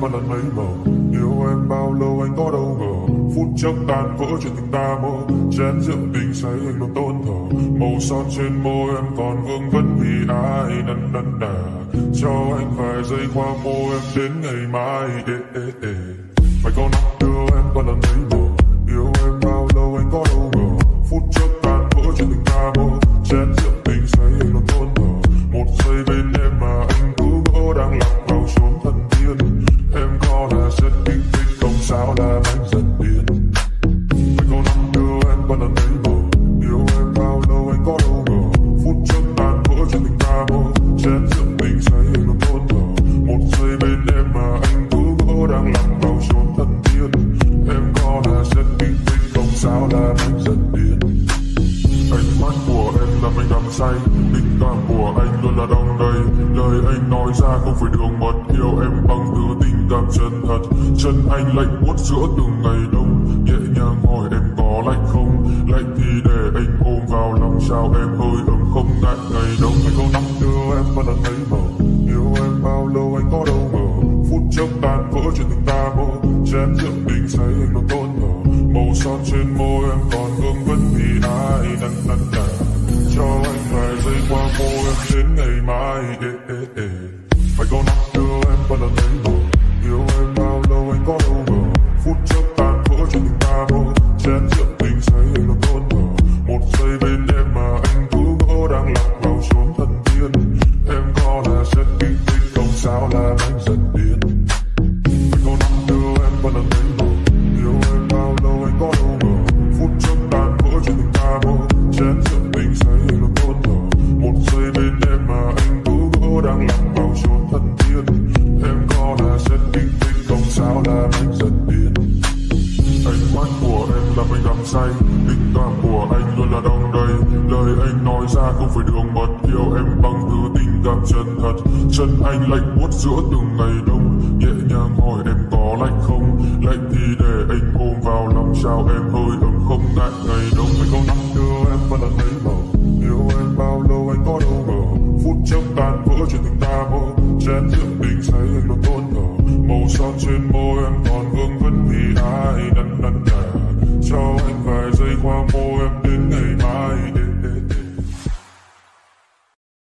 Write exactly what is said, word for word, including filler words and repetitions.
lần mấy mờ. Yêu em bao lâu anh có đâu ngờ, phút chốc tan vỡ chuyện tình ta mơ. Chén rượu tình say anh luôn tôn thờ, màu son trên môi em còn vương vấn vì ai năn năn nà. Cho anh vài giây qua môi em đến ngày mai. Ê, ê, ê. Phải có nắng đưa em qua lần mấy mờ. Yêu em bao lâu anh có đâu ngờ, phút chốc tan vỡ chuyện tình ta mơ. Chén rượu tình say anh luôn tôn thờ, một giây bên em mà anh cứ ngỡ đang lạc vào chốn thần tiên. Em có là rất kích thích không sao làm anh giật điên. Phải có nắng đưa em qua lần mấy mờ. Yêu em bao lâu anh có đâu ngờ, phút chốc tan vỡ chuyện tình ta mơ. Chén rượu tình say anh luôn tôn thờ, một giây bên em mà anh cứ ngỡ đang lạc vào chốn thần tiên. Em có là rất kích thích không sao làm anh giật điên. Ánh mắt của em làm anh đắm say, tình cảm của anh luôn là đong đầy. Lời anh nói ra không phải đường mật, yêu em bằng từ tình cảm chân thật. Chân anh lạnh buốt giữa từng ngày đông, nhẹ nhàng hỏi em có lạnh không. Lạnh thì để anh ôm vào lòng trao em hơi ấm không ngại ngày đông. Phải có nắng đưa em qua lần mấy mờ. Yêu em bao lâu anh có đâu ngờ, phút chốc tan vỡ chuyện tình ta mơ. Chén rượu tình say anh luôn tôn thờ, màu son trên môi em còn vương vấn vì ai năn năn nà. Cho anh vài giây qua môi em đến ngày mai. Ê, ê, ê. Phải có nắng đưa em qua lần mấy mờ. Yêu em bao lâu anh có đâu ngờ, phút chốc tan vỡ chuyện tình ta mơ. Chén rượu tình say anh luôn tôn thờ, một giây bên em mà anh cứ ngỡ đang lạc vào chốn thần tiên. Em có là rất kích thích không sao làm anh giật điên. Phải có nắng đưa em qua lần mấy mờ. Yêu em bao lâu anh có đâu ngờ, phút chốc tan vỡ chuyện tình ta mơ. Chén rượu tình say anh luôn tôn thờ, một giây bên em mà anh cứ ngỡ đang lạc vào chốn thần tiên. Em có là rất kích thích không sao làm anh giật điên. Ánh mắt của em làm anh đắm say, tình cảm của anh luôn là đong đầy. Lời anh nói ra không phải đường mật, yêu em bằng từ tình cảm chân thật. Chân anh lạnh buốt giữa từng ngày đông, nhẹ nhàng hỏi em có lạnh không. Lạnh thì để anh ôm vào lòng trao em hơi ấm không ngại ngày đông. Phải có nắng đưa em qua lần mấy mờ. Yêu em bao lâu anh có đâu ngờ, phút chốc tan vỡ chuyện tình ta mơ. Chén rượu tình say anh luôn tôn thờ, màu son trên môi em còn vương vấn vì ai năn năn nà. Cho anh